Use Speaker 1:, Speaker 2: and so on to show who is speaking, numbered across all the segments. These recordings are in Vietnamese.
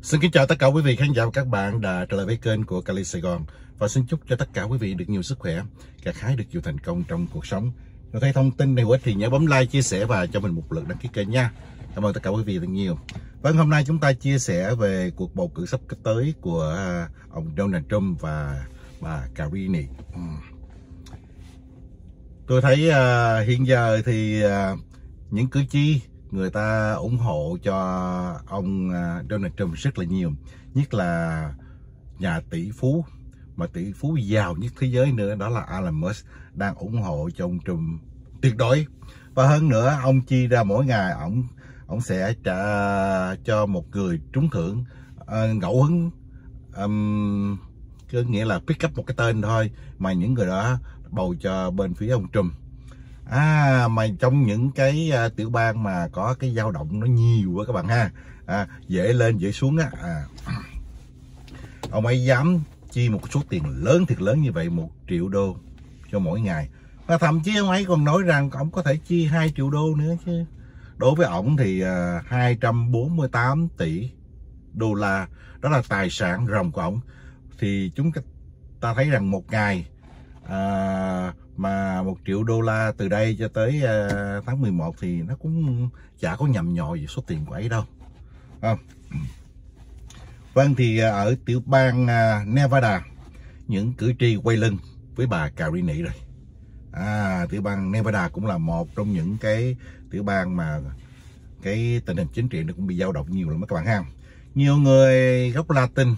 Speaker 1: Xin kính chào tất cả quý vị khán giả và các bạn đã trở lại với kênh của Cali Sài Gòn, và xin chúc cho tất cả quý vị được nhiều sức khỏe, gặt hái được nhiều thành công trong cuộc sống. Nếu thấy thông tin này hữu ích thì nhớ bấm like, chia sẻ và cho mình một lượt đăng ký kênh nha. Cảm ơn tất cả quý vị rất nhiều. Vâng, hôm nay chúng ta chia sẻ về cuộc bầu cử sắp tới của ông Donald Trump và bà Carine. Tôi thấy hiện giờ thì những cử tri người ta ủng hộ cho ông Donald Trump rất là nhiều, nhất là nhà tỷ phú, mà tỷ phú giàu nhất thế giới nữa, đó là Elon Musk, đang ủng hộ cho ông Trump tuyệt đối. Và hơn nữa, ông chi ra mỗi ngày ông sẽ trả cho một người trúng thưởng ngẫu hứng, có nghĩa là pick up một cái tên thôi mà những người đó bầu cho bên phía ông Trump. Mà trong những cái tiểu bang mà có cái dao động nó nhiều quá các bạn ha, dễ lên dễ xuống á, ông ấy dám chi một số tiền lớn, thiệt lớn như vậy, 1 triệu đô cho mỗi ngày. Và thậm chí ông ấy còn nói rằng ông có thể chi 2 triệu đô nữa chứ. Đối với ông thì 248 tỷ đô la, đó là tài sản ròng của ông. Thì chúng ta thấy rằng một ngày mà 1 triệu đô la từ đây cho tới tháng 11 thì nó cũng chả có nhầm nhò gì số tiền của ấy đâu. Vâng, thì ở tiểu bang Nevada, những cử tri quay lưng với bà Carine rồi. Tiểu bang Nevada cũng là một trong những cái tiểu bang mà cái tình hình chính trị nó cũng bị dao động nhiều lắm các bạn ha. Nhiều người gốc Latin,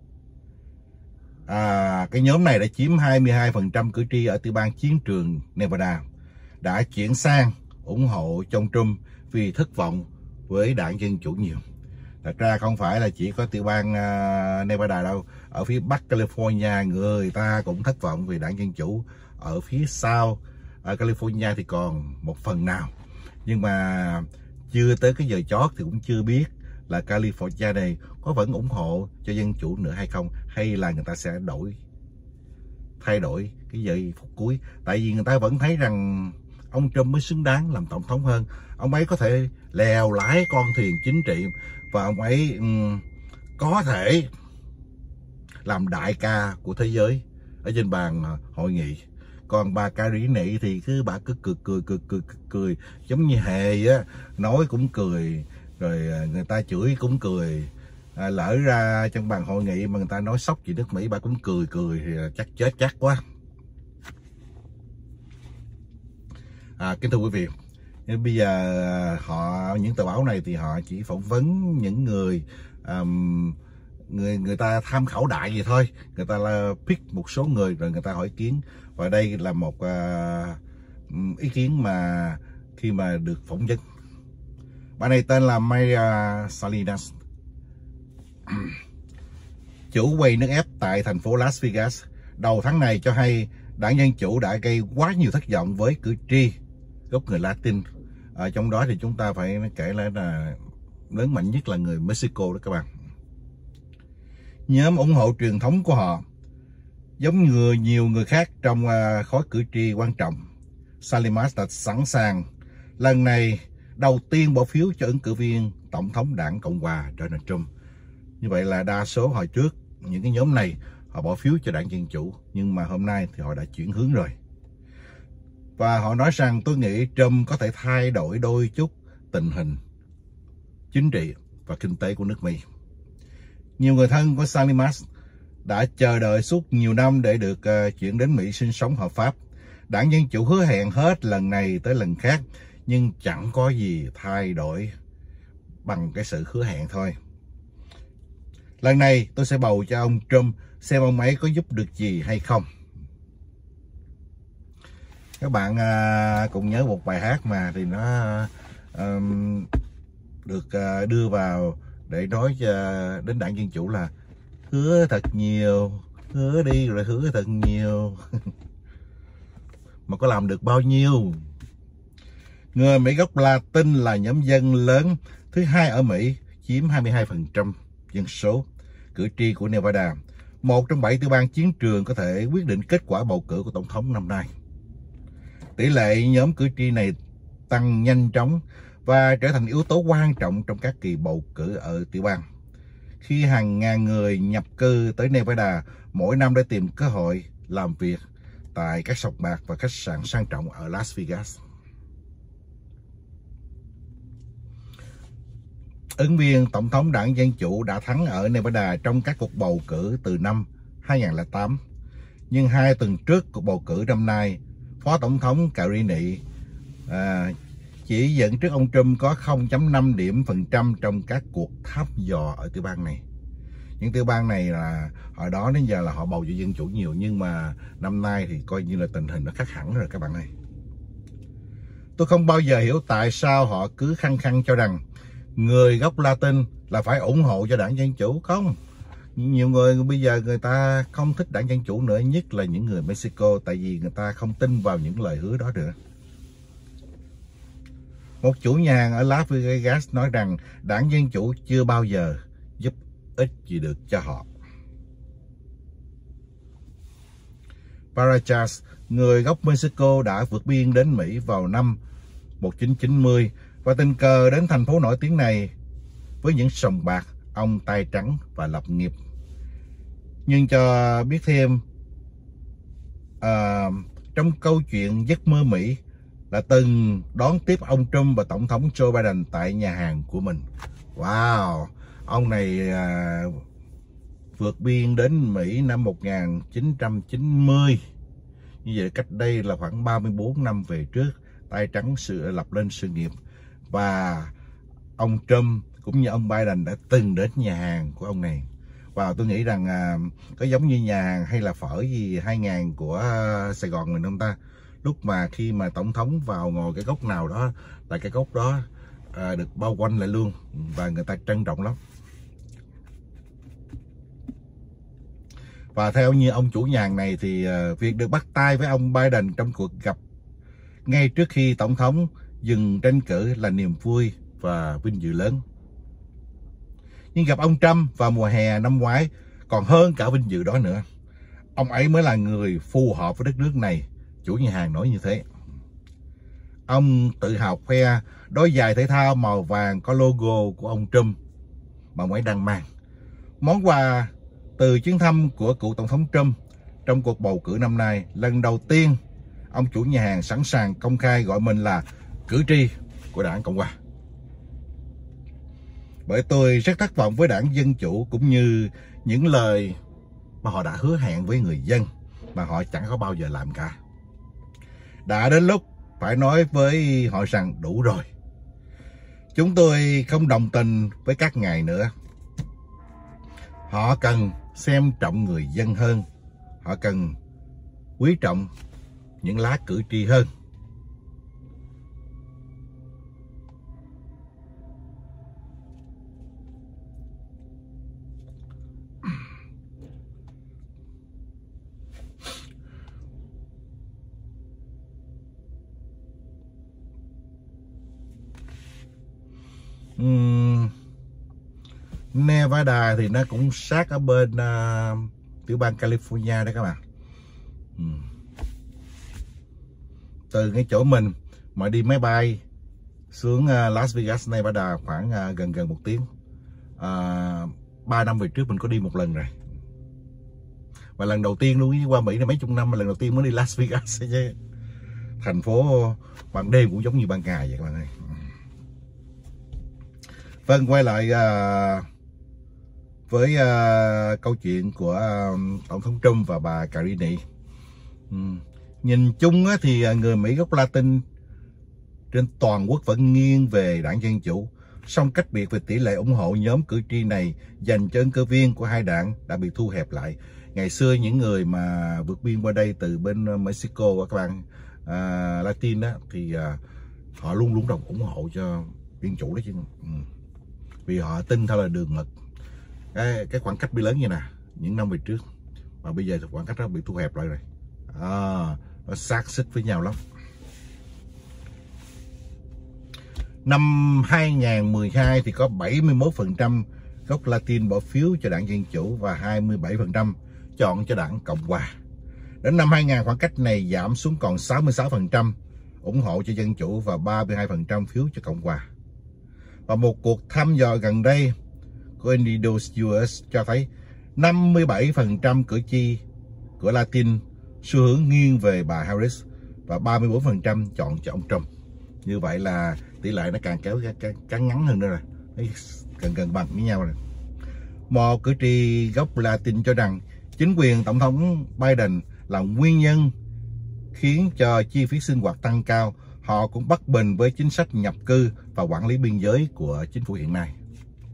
Speaker 1: cái nhóm này đã chiếm 22% cử tri ở tiểu bang chiến trường Nevada, đã chuyển sang ủng hộ cho ông Trump vì thất vọng với đảng Dân Chủ nhiều. Thật ra không phải là chỉ có tiểu bang Nevada đâu, ở phía Bắc California người ta cũng thất vọng vì đảng Dân Chủ. Ở phía sau ở California thì còn một phần nào, nhưng mà chưa tới cái giờ chót thì cũng chưa biết là California này có vẫn ủng hộ cho Dân Chủ nữa hay không, hay là người ta sẽ thay đổi cái giây phút cuối. Tại vì người ta vẫn thấy rằng ông Trump mới xứng đáng làm tổng thống hơn. Ông ấy có thể lèo lái con thuyền chính trị, và ông ấy có thể làm đại ca của thế giới ở trên bàn hội nghị. Còn bà Carine thì bà cứ cười giống như hề á, nói cũng cười, rồi người ta chửi cũng cười. Lỡ ra trong bàn hội nghị mà người ta nói sốc gì nước Mỹ, bà cũng cười thì chắc chết chắc quá. Kính thưa quý vị, bây giờ những tờ báo này thì họ chỉ phỏng vấn những người ta tham khảo đại vậy thôi. Người ta là pick một số người rồi người ta hỏi ý kiến. Và đây là một ý kiến mà khi mà được phỏng vấn. Bà này tên là Maria Salinas, chủ quầy nước ép tại thành phố Las Vegas, đầu tháng này cho hay đảng Dân Chủ đã gây quá nhiều thất vọng với cử tri gốc người Latin. Trong đó thì chúng ta phải kể lại là lớn mạnh nhất là người Mexico đó các bạn. Nhóm ủng hộ truyền thống của họ, giống như nhiều người khác trong khối cử tri quan trọng, Salinas đã sẵn sàng lần này đầu tiên bỏ phiếu cho ứng cử viên tổng thống đảng Cộng hòa Donald Trump. Như vậy là đa số hồi trước những cái nhóm này họ bỏ phiếu cho đảng Dân Chủ, nhưng mà hôm nay thì họ đã chuyển hướng rồi. Và họ nói rằng tôi nghĩ Trump có thể thay đổi đôi chút tình hình chính trị và kinh tế của nước Mỹ. Nhiều người thân của Salinas đã chờ đợi suốt nhiều năm để được chuyển đến Mỹ sinh sống hợp pháp. Đảng Dân Chủ hứa hẹn hết lần này tới lần khác, nhưng chẳng có gì thay đổi bằng cái sự hứa hẹn thôi. Lần này tôi sẽ bầu cho ông Trump, xem ông ấy có giúp được gì hay không. Các bạn cùng nhớ một bài hát mà thì nó được đưa vào để nói đến đảng Dân Chủ là hứa thật nhiều, hứa đi rồi hứa thật nhiều mà có làm được bao nhiêu. Người Mỹ gốc Latin là nhóm dân lớn thứ hai ở Mỹ, chiếm 22% dân số. Cử tri của Nevada, một trong 7 tiểu bang chiến trường có thể quyết định kết quả bầu cử của tổng thống năm nay. Tỷ lệ nhóm cử tri này tăng nhanh chóng và trở thành yếu tố quan trọng trong các kỳ bầu cử ở tiểu bang. khi hàng ngàn người nhập cư tới Nevada mỗi năm để tìm cơ hội làm việc tại các sòng bạc và khách sạn sang trọng ở Las Vegas. Ứng viên tổng thống đảng Dân Chủ đã thắng ở Nevada trong các cuộc bầu cử từ năm 2008. Nhưng 2 tuần trước cuộc bầu cử năm nay, Phó Tổng thống Carini chỉ dẫn trước ông Trump có 0,5 điểm phần trăm trong các cuộc thăm dò ở tiểu bang này. Những tiểu bang này là hồi đó đến giờ là họ bầu cho Dân Chủ nhiều, nhưng mà năm nay thì coi như là tình hình nó khác hẳn rồi các bạn ơi. Tôi không bao giờ hiểu tại sao họ cứ khăng khăng cho rằng người gốc Latin là phải ủng hộ cho đảng Dân Chủ. Không, nhiều người bây giờ người ta không thích đảng Dân Chủ nữa, nhất là những người Mexico, tại vì người ta không tin vào những lời hứa đó nữa. Một chủ nhà hàng ở Las Vegas nói rằng đảng Dân Chủ chưa bao giờ giúp ích gì được cho họ. Barajas, người gốc Mexico, đã vượt biên đến Mỹ vào năm 1990 và tình cờ đến thành phố nổi tiếng này với những sòng bạc, ông tay trắng và lập nghiệp. Nhưng cho biết thêm, trong câu chuyện giấc mơ Mỹ là từng đón tiếp ông Trump và Tổng thống Joe Biden tại nhà hàng của mình. Wow, ông này vượt biên đến Mỹ năm 1990. Như vậy cách đây là khoảng 34 năm về trước, tay trắng lập lên sự nghiệp. Và ông Trump cũng như ông Biden đã từng đến nhà hàng của ông này. Và tôi nghĩ rằng có giống như nhà hàng hay là phở gì 2000 của Sài Gòn mình không ta? Lúc mà khi mà tổng thống vào ngồi cái góc nào đó là cái góc đó được bao quanh lại luôn, và người ta trân trọng lắm. Và theo như ông chủ nhà hàng này thì việc được bắt tay với ông Biden trong cuộc gặp ngay trước khi tổng thống dừng tranh cử là niềm vui và vinh dự lớn. Nhưng gặp ông Trump vào mùa hè năm ngoái còn hơn cả vinh dự đó nữa. Ông ấy mới là người phù hợp với đất nước này, chủ nhà hàng nói như thế. Ông tự hào khoe đôi giày thể thao màu vàng có logo của ông Trump mà ông ấy đang mang. Món quà từ chuyến thăm của cựu tổng thống Trump trong cuộc bầu cử năm nay, lần đầu tiên ông chủ nhà hàng sẵn sàng công khai gọi mình là cử tri của đảng Cộng hòa. Bởi tôi rất thất vọng với đảng Dân Chủ cũng như những lời mà họ đã hứa hẹn với người dân mà họ chẳng có bao giờ làm cả. Đã đến lúc phải nói với họ rằng đủ rồi. Chúng tôi không đồng tình với các ngài nữa. Họ cần xem trọng người dân hơn. Họ cần quý trọng những lá cử tri hơn. Nevada thì nó cũng sát ở bên tiểu bang California đấy các bạn. Từ cái chỗ mình mà đi máy bay xuống Las Vegas, Nevada khoảng gần 1 tiếng. 3 năm về trước mình có đi một lần rồi. Và lần đầu tiên luôn, qua Mỹ là mấy chục năm mà lần đầu tiên mới đi Las Vegas chứ. Thành phố ban đêm cũng giống như ban ngày vậy các bạn ơi. Vâng, quay lại với câu chuyện của Tổng thống Trump và bà Carini. Nhìn chung thì người Mỹ gốc Latin trên toàn quốc vẫn nghiêng về đảng Dân Chủ. Song cách biệt về tỷ lệ ủng hộ nhóm cử tri này dành cho ứng cử viên của hai đảng đã bị thu hẹp lại. Ngày xưa những người mà vượt biên qua đây từ bên Mexico và các bạn Latin đó, thì họ luôn luôn đồng ủng hộ cho Dân Chủ đấy chứ. Vì họ tin theo là đường mật. Cái khoảng cách bị lớn như nè những năm về trước, mà bây giờ thì khoảng cách đó bị thu hẹp lại rồi. Nó sát xích với nhau lắm. Năm 2012 thì có 71% gốc Latin bỏ phiếu cho đảng Dân Chủ và 27% chọn cho đảng Cộng hòa. Đến năm 2000 khoảng cách này giảm xuống còn 66% ủng hộ cho Dân Chủ và 32% phiếu cho Cộng hòa. Và một cuộc thăm dò gần đây của Indidos US cho thấy 57% cử tri của Latin xu hướng nghiêng về bà Harris và 34% chọn cho ông Trump. Như vậy là tỷ lệ nó càng kéo càng ngắn hơn nữa rồi, gần bằng với nhau rồi. Một cử tri gốc Latin cho rằng chính quyền Tổng thống Biden là nguyên nhân khiến cho chi phí sinh hoạt tăng cao. Họ cũng bất bình với chính sách nhập cư và quản lý biên giới của chính phủ hiện nay.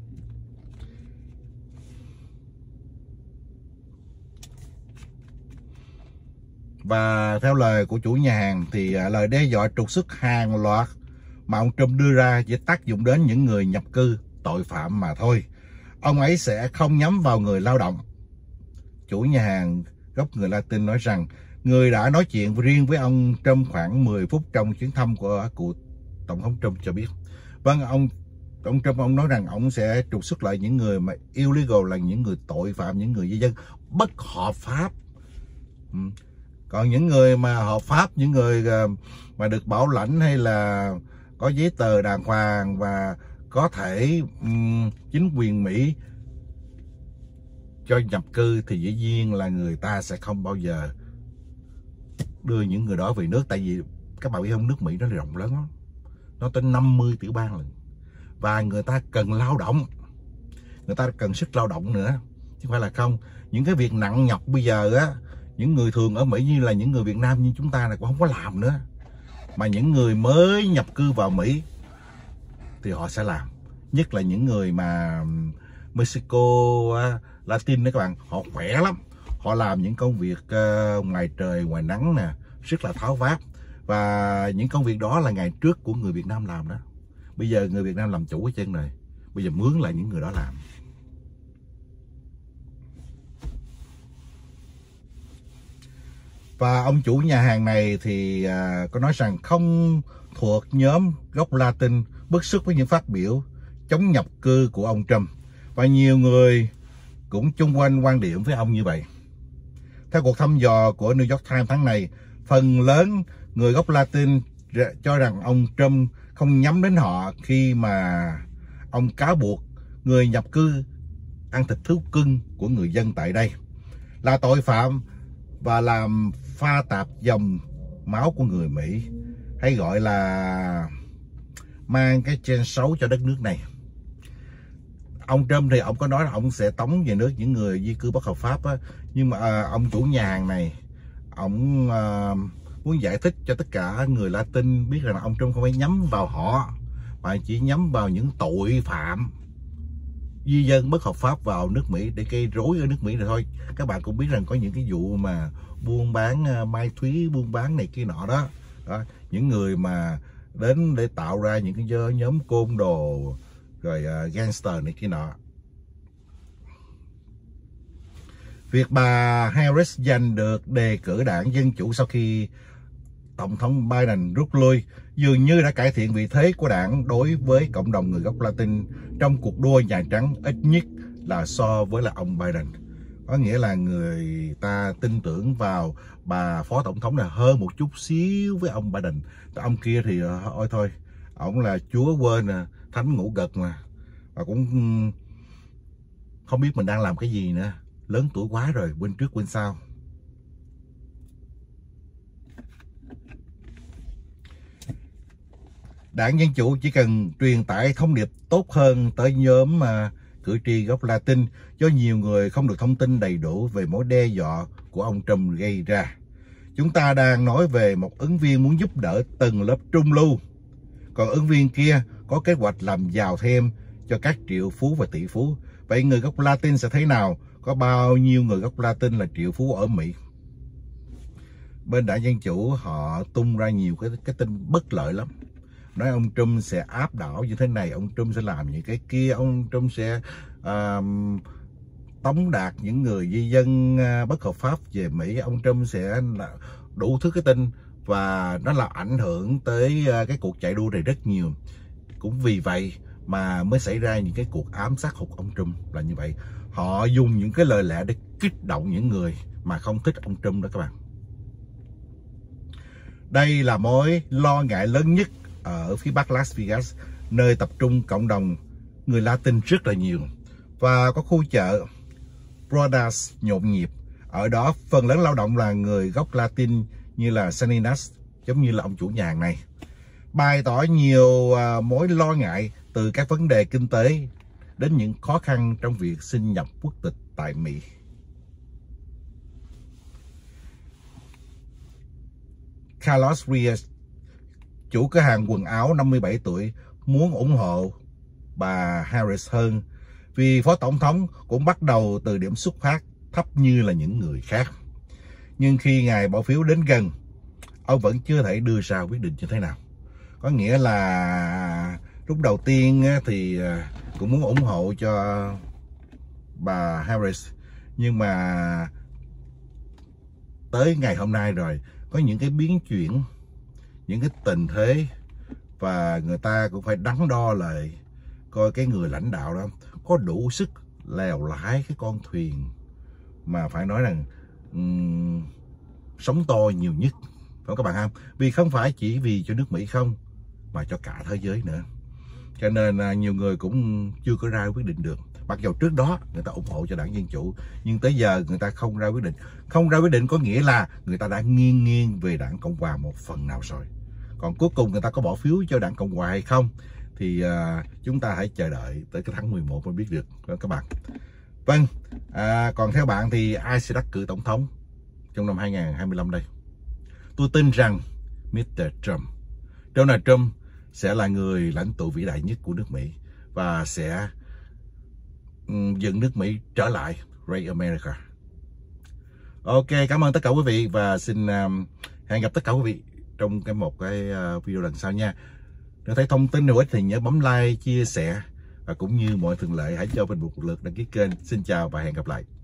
Speaker 1: Và theo lời của chủ nhà hàng thì lời đe dọa trục xuất hàng loạt mà ông Trump đưa ra chỉ tác dụng đến những người nhập cư tội phạm mà thôi. Ông ấy sẽ không nhắm vào người lao động. Chủ nhà hàng gốc người Latin nói rằng người đã nói chuyện riêng với ông Trump khoảng 10 phút trong chuyến thăm của cụ Tổng thống Trump cho biết. Vâng, ông Trump ông nói rằng ông sẽ trục xuất lại những người mà illegal, là những người tội phạm, những người di dân bất hợp pháp. Còn những người mà hợp pháp, những người mà được bảo lãnh hay là có giấy tờ đàng hoàng và có thể chính quyền Mỹ cho nhập cư thì dĩ nhiên là người ta sẽ không bao giờ đưa những người đó về nước. Tại vì các bạn biết không, nước Mỹ nó rộng lớn lắm, nó tới 50 tiểu bang lần, và người ta cần lao động, người ta cần sức lao động nữa chứ không phải là không. Những cái việc nặng nhọc bây giờ á, những người thường ở Mỹ như là những người Việt Nam như chúng ta là cũng không có làm nữa, mà những người mới nhập cư vào Mỹ thì họ sẽ làm. Nhất là những người mà Mexico, Latin đó các bạn, họ khỏe lắm, họ làm những công việc ngoài trời ngoài nắng nè, rất là tháo vát. Và những công việc đó là ngày trước của người Việt Nam làm đó. Bây giờ người Việt Nam làm chủ hết trơn rồi, bây giờ mướn lại những người đó làm. Và ông chủ nhà hàng này thì có nói rằng không thuộc nhóm gốc Latin bức xúc với những phát biểu chống nhập cư của ông Trump. Và nhiều người cũng chung quanh quan điểm với ông như vậy. Theo cuộc thăm dò của New York Times tháng này, phần lớn người gốc Latin cho rằng ông Trump không nhắm đến họ khi mà ông cáo buộc người nhập cư ăn thịt thú cưng của người dân tại đây là tội phạm và làm pha tạp dòng máu của người Mỹ, hay gọi là mang cái gen xấu cho đất nước này. Ông Trump thì ông có nói là ông sẽ tống về nước những người di cư bất hợp pháp á, nhưng mà ông chủ nhà hàng này ông muốn giải thích cho tất cả người Latin biết rằng là ông Trump không phải nhắm vào họ, mà chỉ nhắm vào những tội phạm di dân bất hợp pháp vào nước Mỹ để gây rối ở nước Mỹ rồi thôi. Các bạn cũng biết rằng có những cái vụ mà buôn bán mai thúy, buôn bán này kia nọ đó. Những người mà đến để tạo ra những cái nhóm côn đồ rồi gangster này kia nọ. Việc bà Harris giành được đề cử đảng Dân Chủ sau khi Tổng thống Biden rút lui dường như đã cải thiện vị thế của đảng đối với cộng đồng người gốc Latin trong cuộc đua Nhà Trắng, ít nhất là so với là ông Biden. Có nghĩa là người ta tin tưởng vào bà phó tổng thống này hơn một chút xíu với ông Biden. Ông kia thì ôi thôi, ổng là chúa quên thánh ngủ gật mà, và cũng không biết mình đang làm cái gì nữa, lớn tuổi quá rồi, quên trước quên sau. Đảng Dân Chủ chỉ cần truyền tải thông điệp tốt hơn tới nhóm cử tri gốc Latin, do nhiều người không được thông tin đầy đủ về mối đe dọa của ông Trump gây ra. Chúng ta đang nói về một ứng viên muốn giúp đỡ tầng lớp trung lưu, còn ứng viên kia có kế hoạch làm giàu thêm cho các triệu phú và tỷ phú. Vậy người gốc Latin sẽ thế nào? Có bao nhiêu người gốc Latin là triệu phú ở Mỹ? Bên đảng Dân Chủ họ tung ra nhiều cái tin bất lợi lắm. Nói ông Trump sẽ áp đảo như thế này, ông Trump sẽ làm những cái kia, ông Trump sẽ tống đạt những người di dân bất hợp pháp về Mỹ, ông Trump sẽ đủ thứ cái tin, và nó làm ảnh hưởng tới cái cuộc chạy đua này rất nhiều. Cũng vì vậy mà mới xảy ra những cái cuộc ám sát hụt ông Trump là như vậy. Họ dùng những cái lời lẽ để kích động những người mà không thích ông Trump đó các bạn. Đây là mối lo ngại lớn nhất ở phía bắc Las Vegas, nơi tập trung cộng đồng người Latin rất là nhiều. và có khu chợ Brodas nhộn nhịp. Ở đó phần lớn lao động là người gốc Latin như là Salinas, giống như là ông chủ nhà hàng này, bày tỏ nhiều mối lo ngại từ các vấn đề kinh tế đến những khó khăn trong việc xin nhập quốc tịch tại Mỹ. Carlos Reyes, chủ cửa hàng quần áo 57 tuổi, muốn ủng hộ bà Harris hơn vì Phó Tổng thống cũng bắt đầu từ điểm xuất phát thấp như là những người khác. Nhưng khi ngày bỏ phiếu đến gần, ông vẫn chưa thể đưa ra quyết định như thế nào. Có nghĩa là lúc đầu tiên thì cũng muốn ủng hộ cho bà Harris, nhưng mà tới ngày hôm nay rồi, có những cái biến chuyển, những cái tình thế, và người ta cũng phải đắn đo lại coi cái người lãnh đạo đó có đủ sức lèo lái cái con thuyền mà phải nói rằng sóng to nhiều nhất, phải không các bạn không? Vì không phải chỉ vì cho nước Mỹ không, mà cho cả thế giới nữa. Cho nên nhiều người cũng chưa có ra quyết định được. Mặc dù trước đó người ta ủng hộ cho đảng Dân Chủ, nhưng tới giờ người ta không ra quyết định. Không ra quyết định có nghĩa là người ta đã nghiêng về đảng Cộng Hòa một phần nào rồi. Còn cuối cùng người ta có bỏ phiếu cho đảng Cộng Hòa hay không thì chúng ta hãy chờ đợi tới cái tháng 11 mới biết được các bạn. Vâng, còn theo bạn thì ai sẽ đắc cử tổng thống trong năm 2025 đây? Tôi tin rằng Mr. Trump, Donald Trump sẽ là người lãnh tụ vĩ đại nhất của nước Mỹ và sẽ dẫn nước Mỹ trở lại Great America. Ok, cảm ơn tất cả quý vị và xin hẹn gặp tất cả quý vị trong một cái video lần sau nha. Nếu thấy thông tin hữu ích thì nhớ bấm like, chia sẻ và cũng như mọi thường lệ hãy cho mình một lượt đăng ký kênh. Xin chào và hẹn gặp lại.